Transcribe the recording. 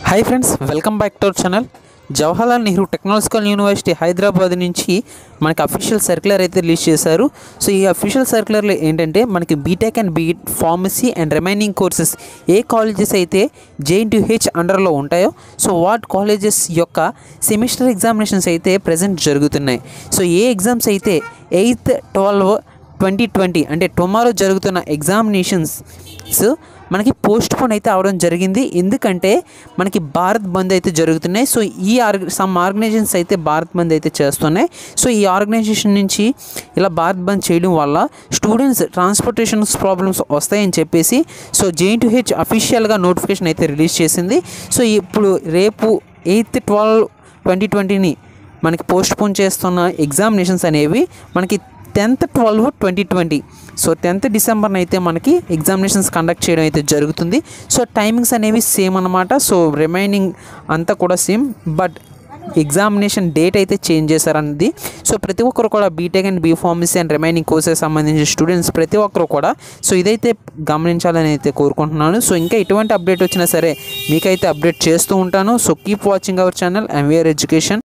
Hi friends, welcome back to our channel. Jawaharlal Nehru technological university Hyderabad నుంచి మనకి official circular అయితే release చేశారు. సో ఈ అఫీషియల్ సర్క్యులర్లో ఏంటంటే మనకి B Tech and B Ed pharmacy and remaining courses ఏ కాలేజెస్ అయితే JNTUH అండర్లో ఉంటాయో సో వాట్ కాలేజెస్ యొక్క సెమిస్టర్ ఎగ్జామినేషన్స్ అయితే ప్రజెంట్ జరుగుతున్నాయి. సో ఏ ఎగ్జామ్స్ అయితే 8, 12, 2020 అంటే టుమారో జరుగుతున్న ఎగ్జామినేషన్స్ మనకి పోస్ట్ పోన్ అయితే అవడం జరిగింది. ఎందుకంటే మనకి భారత్ బంద్ అయితే జరుగుతున్నాయి. సో ఈ సమ్ ఆర్గనైజేషన్స్ అయితే భారత్ బంద్ అయితే చేస్తున్నాయి. సో ఈ ఆర్గనైజేషన్ నుంచి ఇలా భారత్ బంద్ చేయడం వల్ల స్టూడెంట్స్ ట్రాన్స్పోర్టేషన్ ప్రాబ్లమ్స్ వస్తాయని చెప్పేసి సో JNTUH అఫీషియల్గా నోటిఫికేషన్ అయితే రిలీజ్ చేసింది. సో ఇప్పుడు రేపు 8, 12, 2020 మనకి పోస్ట్ పోన్ చేస్తున్న ఎగ్జామినేషన్స్ అనేవి మనకి 10th, 12, 2020 సో 10th డిసెంబర్న అయితే మనకి ఎగ్జామినేషన్స్ కండక్ట్ చేయడం అయితే జరుగుతుంది. సో టైమింగ్స్ అనేవి సేమ్ అన్నమాట. సో రిమైనింగ్ అంతా కూడా సేమ్, బట్ ఎగ్జామినేషన్ డేట్ అయితే చేంజ్ చేశారన్నది. సో ప్రతి ఒక్కరు కూడా B Tech and B Pharmacy and remaining courses సంబంధించిన స్టూడెంట్స్ ప్రతి ఒక్కరు కూడా సో ఇదైతే గమనించాలని అయితే కోరుకుంటున్నాను. సో ఇంకా ఎటువంటి అప్డేట్ వచ్చినా సరే మీకైతే అప్డేట్ చేస్తూ ఉంటాను. So keep watching our channel MVR education.